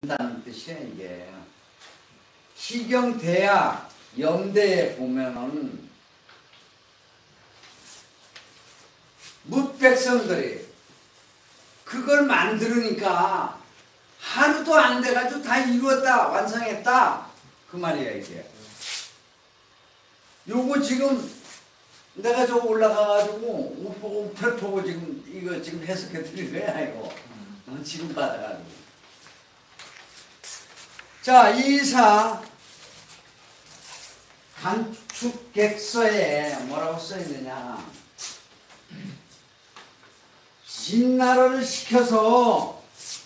다는 뜻이야 이게. 시경대학 연대에 보면은 뭇백성들이 그걸 만들으니까 하루도 안 돼가지고 다 이루었다 완성했다 그 말이야 이게. 요거 지금 내가 저거 올라가가지고 우표보고 지금 이거 지금 해석해 드린 거야 이거. 지금 받아가지고. 자, 이사 간축객서에 뭐라고 써있느냐. 진나라를 시켜서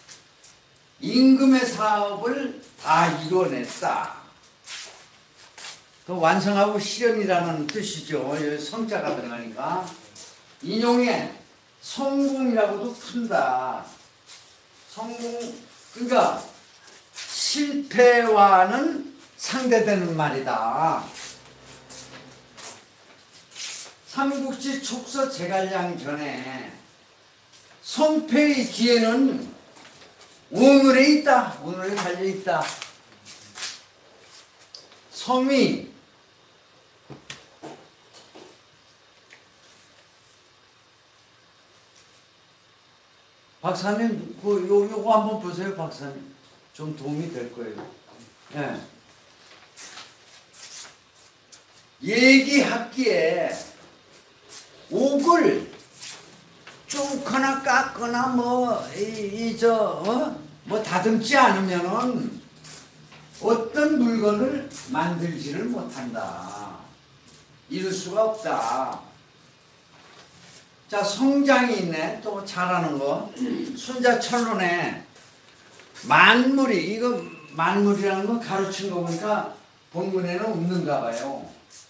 임금의 사업을 다 이뤄냈다. 그 완성하고 실현이라는 뜻이죠. 여기 성자가 들어가니까. 인용에 성공이라고도 푼다. 성공, 그러니까 실패와는 상대되는 말이다. 삼국지 촉서 제갈량 전에 성패의 기회는 오늘에 있다. 오늘에 달려있다. 성이 박사님 요거 한번 보세요. 박사님 좀 도움이 될 거예요. 네. 얘기학기에 옥을 쪼거나 깎거나 뭐 다듬지 않으면은 어떤 물건을 만들지를 못한다. 이룰 수가 없다. 자, 성장이 있네. 또 잘하는 거. 순자철론에 만물이, 이거 만물이라는 건 가르친 거 보니까 본문에는 없는가 봐요.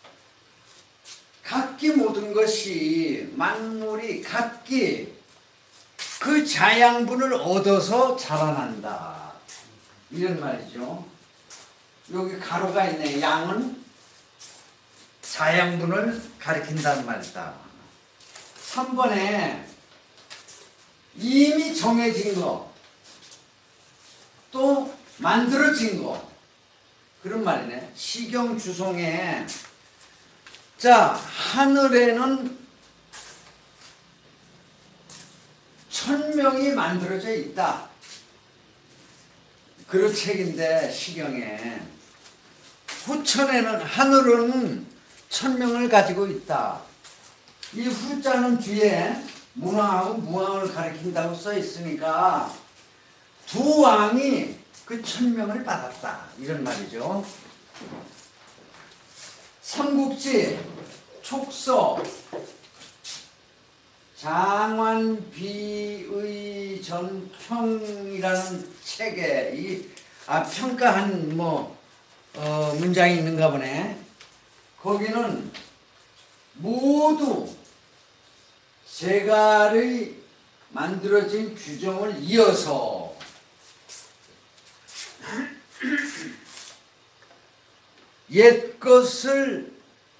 각기 모든 것이 만물이 각기 그 자양분을 얻어서 자라난다. 이런 말이죠. 여기 가로가 있네. 양은 자양분을 가리킨다는 말이다. 3번에 이미 정해진 거, 또 만들어진 거, 그런 말이네. 시경주송에 자, 하늘에는 천명이 만들어져 있다. 그런 책인데 시경에 후천에는 하늘은 천명을 가지고 있다. 이 후자는 뒤에 문왕하고 무왕을 가리킨다고 써 있으니까 두 왕이 그 천명을 받았다. 이런 말이죠. 삼국지 촉서 장완비의 전평이라는 책에 평가한 문장이 있는가 보네. 거기는 모두 제갈의 만들어진 규정을 이어서 옛것을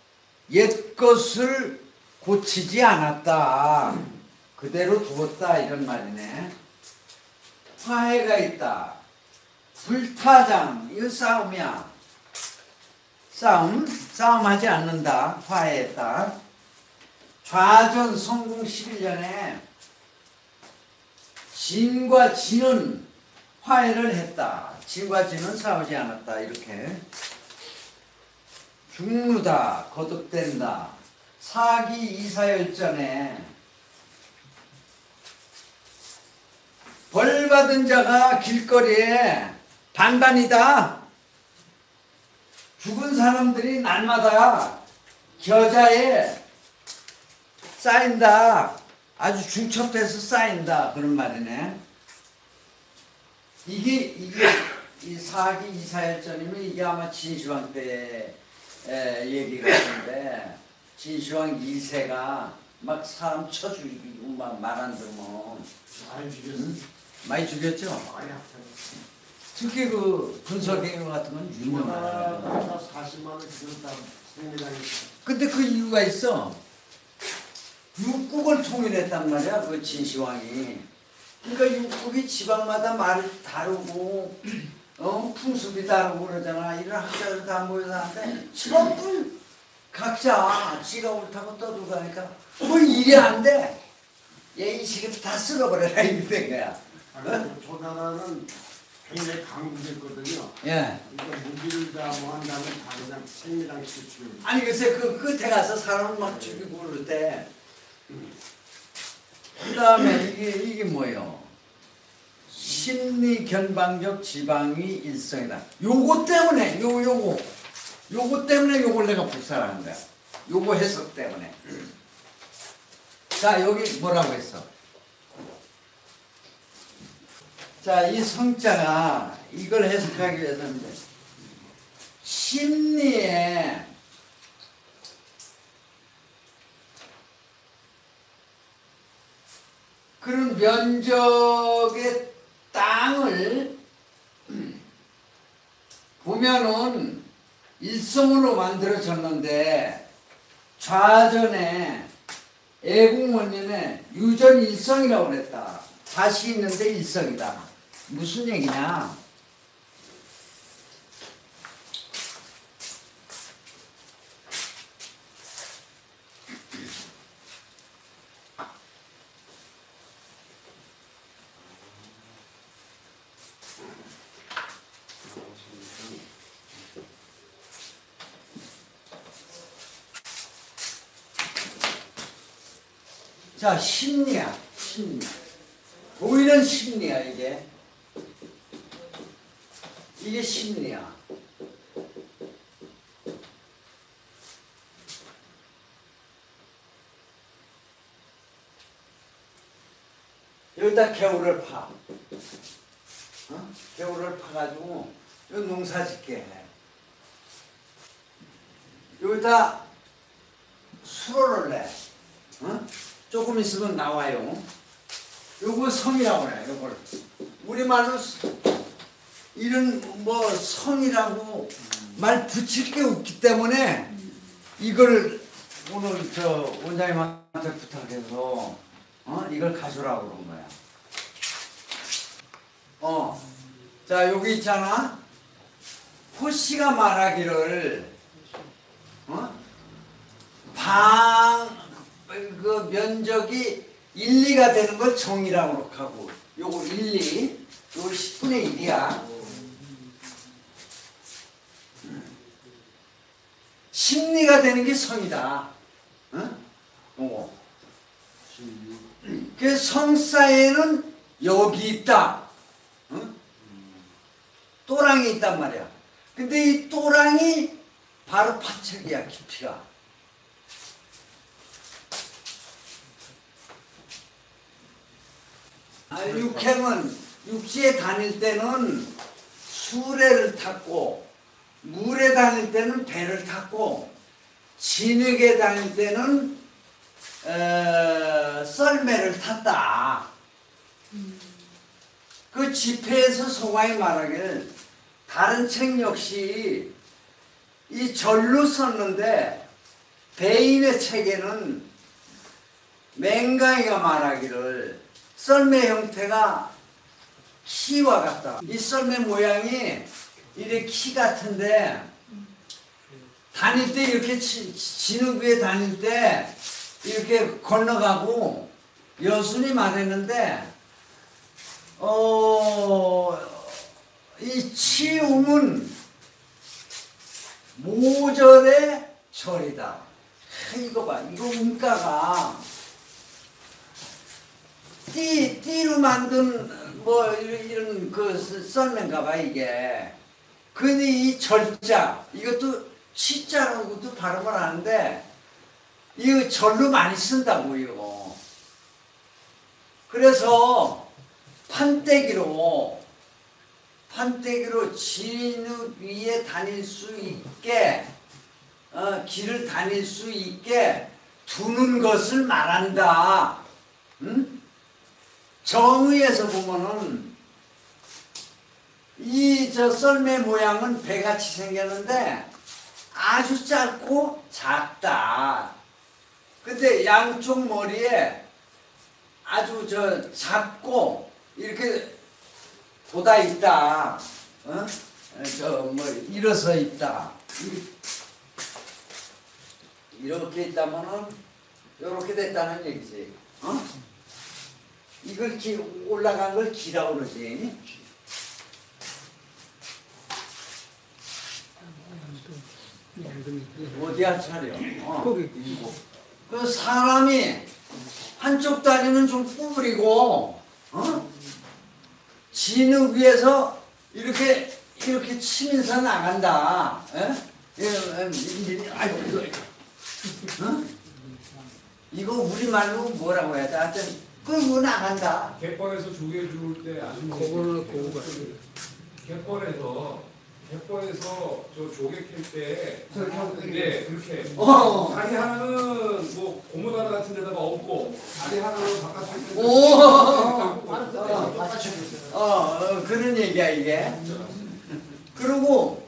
고치지 않았다. 그대로 두었다. 이런 말이네. 화해가 있다. 불타장. 이거 싸움이야. 싸움하지 않는다. 화해했다. 좌전 성공 11년에 진과 진은 화해를 했다. 진과 진은 싸우지 않았다. 이렇게. 죽누다. 거듭된다. 사기 이사열전에 벌받은 자가 길거리에 반반이다. 죽은 사람들이 날마다 겨자에 쌓인다. 아주 중첩돼서 쌓인다. 그런 말이네. 이게 이 사기 이사열전이면 이게 아마 진시황 때 얘기 같은데, 진시황 2세가 막 사람 쳐 죽이고 막 말 안 들으면 많이 죽였어. 많이 죽였죠? 많이 아파요. 특히 그 분석행위 같은 건 유명하다. 40만 원 죽였다. 생리당했어. 근데 그 이유가 있어. 육국을 통일했단 말이야. 그 진시황이. 그러니까 육국이 지방마다 말이 다르고 풍습이 다르고 그러잖아. 이런 학자들 다 모여서 하는데 전부 각자 지가 옳다고 떠들고 가니까 뭐 일이 안 돼. 얘 이 시기 다 쓸어버려라 이랬던 거야. 저 나라는 굉장히 강국이었거든요. 예. 그러니까 무기를 다 뭐 한다면 다 그냥 생리랑 시키고. 아니 글쎄 그 끝에 가서 사람을 막 죽이고 그럴 때 그다음에 이게 뭐예요? 심리 견방적 지방이 일성이다. 요거 때문에 요거 때문에 요걸 내가 불사하는 거야. 요거 해석 때문에. 자 여기 뭐라고 했어? 자 이 성자가 이걸 해석하기 위해서는 심리에 그런 면적의 땅을 보면은 일성으로 만들어졌는데 좌전에 애국문연에 유전 일성이라고 그랬다. 다시 있는데 일성이다. 무슨 얘기냐? 자, 심리야, 심리. 보이는 심리야, 이게. 이게 심리야. 여기다 개울을 파. 개울을 파가지고, 여기 농사 짓게 해. 여기다 수로를 내. 조금 있으면 나와요. 요거 성이라고 그래, 요걸. 우리말로 이런 뭐 성이라고 말 붙일 게 없기 때문에 이걸 오늘 저 원장님한테 부탁해서 이걸 가져라고 그런 거야. 자, 여기 있잖아. 호씨가 말하기를, 그 면적이 1, 2가 되는 걸 정이라고 하고, 요거 1, 2, 요거 10분의 1이야. 심리가 되는 게 성이다. 요거. 그 성사에는 여기 있다. 또랑이 있단 말이야. 근데 이 또랑이 바로 파척이야, 깊이가. 육행은 육지에 다닐 때는 수레를 탔고, 물에 다닐 때는 배를 탔고, 진흙에 다닐 때는 썰매를 탔다. 그 집회에서 송하이 말하기를 다른 책 역시 이 절로 썼는데 배인의 책에는 맹강이가 말하기를 썰매 형태가 키와 같다. 이 썰매 모양이 이렇게 키 같은데 다닐 때 이렇게 진흙 위에 다닐 때 이렇게 건너가고 여순이 말했는데 이 치움은 모절의 절이다. 이거 봐, 이거 음가가 띠로 만든 뭐 이런 그 썰매인가 봐 이게. 근데 이 절자 이것도 치자라고도 발음을 하는데 이거 절로 많이 쓴다고 이거. 그래서 판때기로 진흙 위에 다닐 수 있게 길을 다닐 수 있게 두는 것을 말한다. 응? 정의에서 보면은 이 저 썰매 모양은 배같이 생겼는데 아주 짧고 작다. 근데 양쪽 머리에 아주 저 작고 이렇게 돋아 있다. 어? 저 뭐 일어서 있다. 이렇게 있다면은 이렇게 됐다는 얘기지. 어? 이걸 올라간 걸 기라고 그러지. 어디야 차려? 거기. 그 사람이 한쪽 다리는 좀 구부리고, 진흙 위에서 이렇게 치면서 나간다. 아이고, 이거 우리 말로 뭐라고 해야 돼? 하여튼 끌고 나간다. 갯벌에서 조개 주울 때 아줌마 갯벌에서 저 조개 캘때 네, 그렇게 다리 하나는 뭐 고무 하나 같은 데다가 얹고 다리 하나는 바깥에 그런 얘기야 이게. 그리고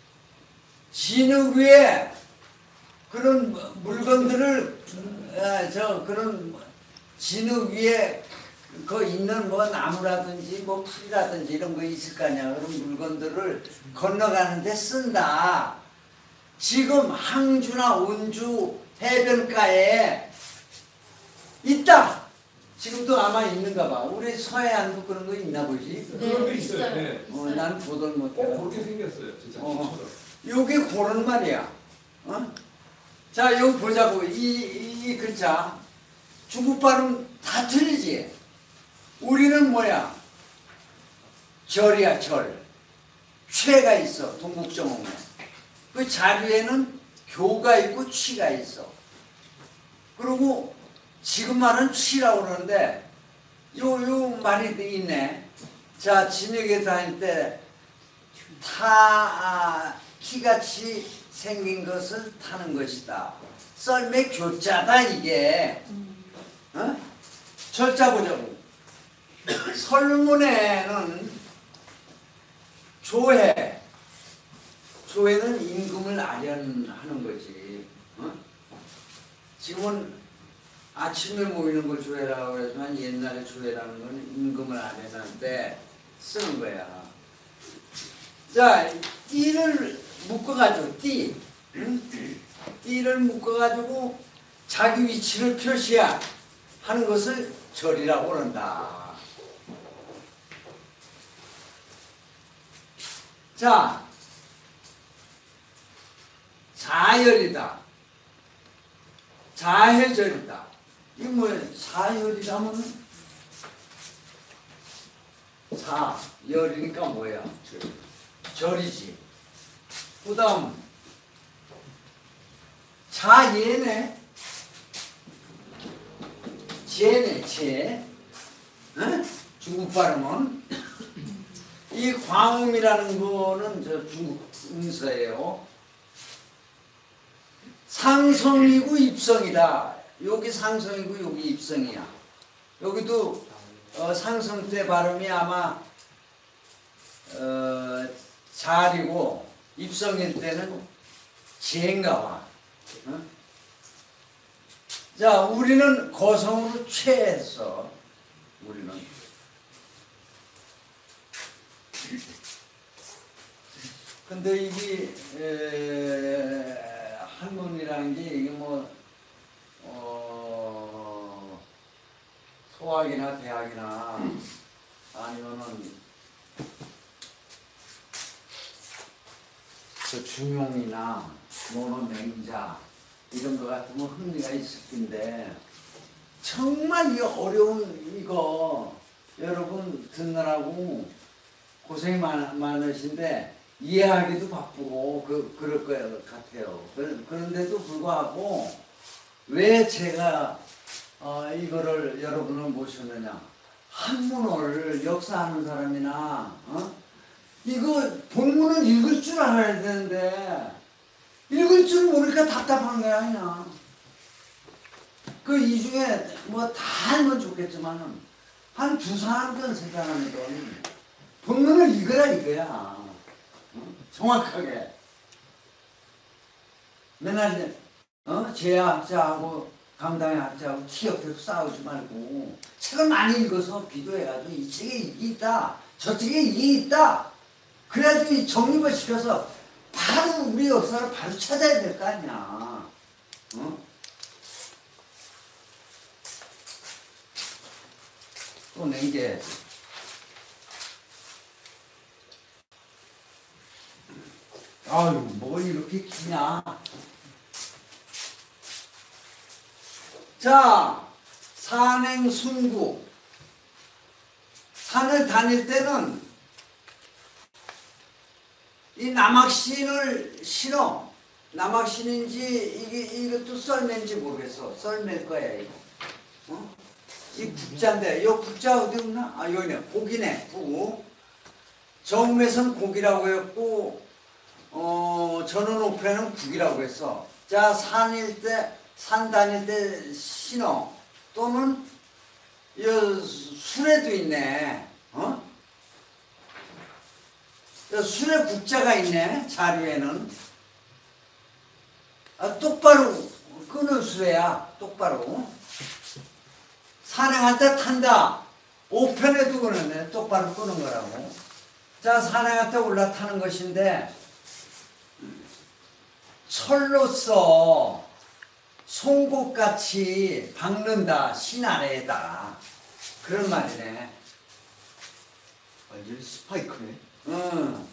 진흙 위에 그런 물건들을 그런 진흙 위에 그 있는 뭐 나무라든지 뭐 풀이라든지 이런 거 있을 거 아니야. 그런 물건들을 건너가는데 쓴다. 지금 항주나 온주 해변가에 있다. 지금도 아마 있는가 봐. 우리 서해안도 그런 거 있나 보지? 그런 게 있어요. 네. 난 보들 못해. 그렇게 생겼어요. 진짜. 요게 그런 말이야. 자, 여기 보자고. 이 글자. 중국 발음 다 틀리지? 우리는 뭐야? 절이야, 절. 최가 있어, 동국정홍에. 그 자리에는 교가 있고 취가 있어. 그리고 지금 말은 취라고 그러는데, 요 말이 있네. 자, 진흙에 다닐 때, 키같이 생긴 것을 타는 것이다. 썰매 교자다, 이게. 절자 보자고. 설문에는 조회는 임금을 아련하는 거지. 지금은 아침에 모이는 걸 조회라고 하지만 옛날에 조회라는 건 임금을 아련할 때 쓰는 거야. 자, 띠를 묶어가지고 띠를 묶어가지고 자기 위치를 표시하는 것을 절이라고 그런다. 자, 자열이다. 자해절이다. 이게 뭐예요? 자열이라면 자열이니까 뭐야? 절이지. 그 다음 자예네. 제. 중국 발음은 이 광음이라는 거는 저 중국 음서예요. 상성이고 입성이다. 여기 상성이고 여기 입성이야. 여기도 상성 때 발음이 아마 잘이고 입성일 때는 제인가 봐. 자, 우리는 거성으로 최했어. 우리는. 근데 이게 한문이라는 게 이게 뭐 소학이나 대학이나 아니면은 그 중용이나 논어맹자 이런 거 같으면 흥미가 있을 텐데 정말 이 어려운 이거 여러분 듣느라고 고생이 많으신데 이해하기도 바쁘고 그럴 것 같아요. 그런데도 불구하고 왜 제가 이거를 여러분을 모셨느냐. 한문을 역사하는 사람이나 이거 본문은 읽을 줄 알아야 되는데 읽을 줄 모르니까 답답한 거야 그냥. 그 이 중에 뭐 다 알면 좋겠지만 한 두 사람이든 세 사람이든 본문을 읽으라 이거야. 정확하게. 맨날 이제 제야 하고 강당의 학자하고 티격태격 싸우지 말고 책을 많이 읽어서 비교해가지고 이 책에 이게 있다 저 책에 이게 있다 그래가지고 이 정립을 시켜서 바로 우리 역사를 바로 찾아야 될 거 아니야. 어? 또 냉겨야지. 아유 뭘 이렇게 기냐. 자, 산행순구. 산을 다닐 때는 이 남학신을 신어. 남학신인지 이것도 썰매인지 모르겠어. 썰매일 거야 이거. 어? 이 국자인데 이 국자 어디 없나? 아 여기네. 고기네. 고. 정매선 고기라고 했고 전원오페는 국이라고 했어. 자, 산 다닐 때 신어. 또는 이 술에도 있네. 어? 술에 국자가 있네. 자료에는. 아, 똑바로 끄는 수레야. 똑바로. 산행할 때 탄다. 오편에도 그러네. 똑바로 끄는 거라고. 자, 산행할 때 올라타는 것인데 철로서 송곳같이 박는다. 신 아래에다. 그런 말이네. 완전 스파이크네. 응.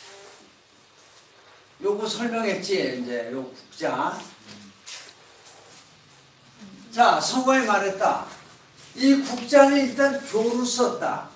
요거 설명했지, 이제, 요 국자. 자, 서거에 말했다. 이 국자는 일단 교로 썼다.